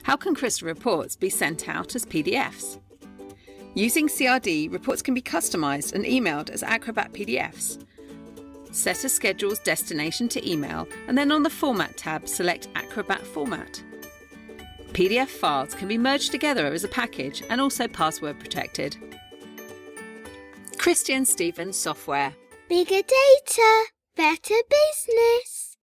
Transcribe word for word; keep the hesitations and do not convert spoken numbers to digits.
How can Crystal reports be sent out as P D Fs? Using C R D, reports can be customised and emailed as Acrobat P D Fs. Set a schedule's destination to email and then on the Format tab select Acrobat Format. P D F files can be merged together as a package and also password protected. Christian Stevens Software. Bigger data, better business.